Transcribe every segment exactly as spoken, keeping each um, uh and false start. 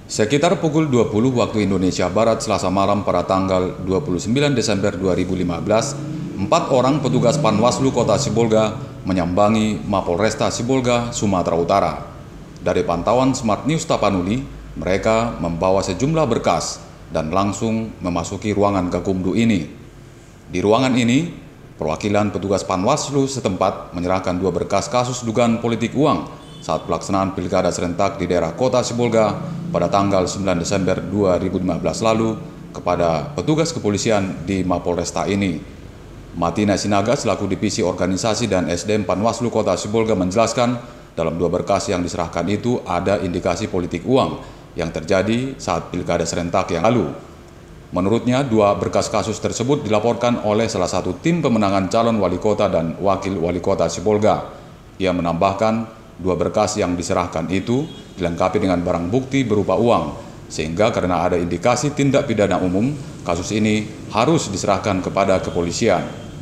Sekitar pukul dua puluh waktu Indonesia Barat Selasa malam pada tanggal dua puluh sembilan Desember dua ribu lima belas, empat orang petugas Panwaslu Kota Sibolga menyambangi Mapolresta Sibolga, Sumatera Utara. Dari pantauan Smart News Tapanuli, mereka membawa sejumlah berkas dan langsung memasuki ruangan Gakumdu ini. Di ruangan ini, perwakilan petugas Panwaslu setempat menyerahkan dua berkas kasus dugaan politik uang saat pelaksanaan pilkada serentak di daerah Kota Sibolga pada tanggal sembilan Desember dua ribu lima belas lalu kepada petugas kepolisian di Mapolresta ini. Matina Sinaga selaku Divisi Organisasi dan S D M Panwaslu Kota Sibolga menjelaskan dalam dua berkas yang diserahkan itu ada indikasi politik uang yang terjadi saat pilkada serentak yang lalu. Menurutnya, dua berkas kasus tersebut dilaporkan oleh salah satu tim pemenangan calon wali kota dan wakil wali kota Sibolga. Ia menambahkan, dua berkas yang diserahkan itu dilengkapi dengan barang bukti berupa uang, sehingga karena ada indikasi tindak pidana umum, kasus ini harus diserahkan kepada kepolisian.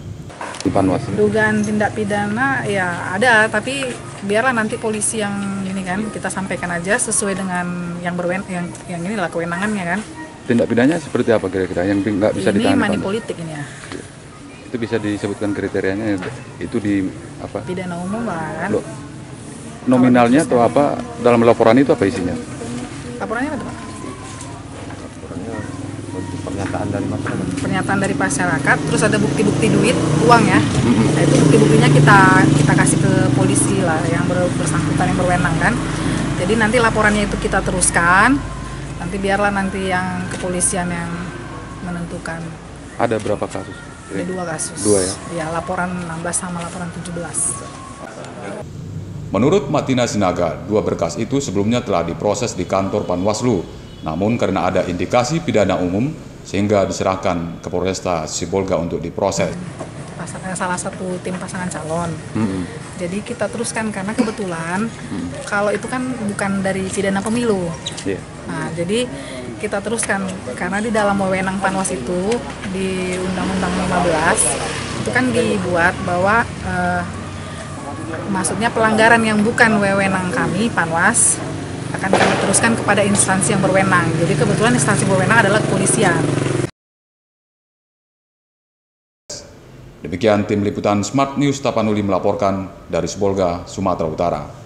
Dugaan tindak pidana ya ada, tapi biarlah nanti polisi yang ini kan kita sampaikan aja sesuai dengan yang berwen yang yang inilah kewenangannya kan. Tindak pidananya seperti apa kira-kira yang nggak bisa ditangani? Ini money politik ini ya. Itu bisa disebutkan kriterianya, itu di apa? Pidana umum lah kan. Loh, nominalnya atau apa dalam laporan itu apa isinya? Laporannya apa, Pak? Laporannya pernyataan dari masyarakat. Pernyataan dari masyarakat, terus ada bukti-bukti duit, uang ya. Mm-hmm. Nah, itu bukti-buktinya kita kita kasih ke polisi lah yang bersangkutan yang berwenang kan. Jadi nanti laporannya itu kita teruskan. Nanti biarlah nanti yang kepolisian yang menentukan. Ada berapa kasus? Ada dua kasus. Dua ya? Ya, laporan enam belas sama laporan tujuh belas. Menurut Matina Sinaga, dua berkas itu sebelumnya telah diproses di kantor Panwaslu. Namun karena ada indikasi pidana umum, sehingga diserahkan ke Polresta Sibolga untuk diproses. Pasangan, salah satu tim pasangan calon. Mm-hmm. Jadi kita teruskan karena kebetulan mm-hmm. kalau itu kan bukan dari pidana pemilu. Yeah. Nah, jadi kita teruskan karena di dalam wewenang Panwas itu di Undang-Undang lima belas itu kan dibuat bahwa eh, maksudnya pelanggaran yang bukan wewenang kami Panwas akan kami teruskan kepada instansi yang berwenang. Jadi kebetulan instansi berwenang adalah kepolisian. Demikian tim liputan Smart News Tapanuli melaporkan dari Sibolga, Sumatera Utara.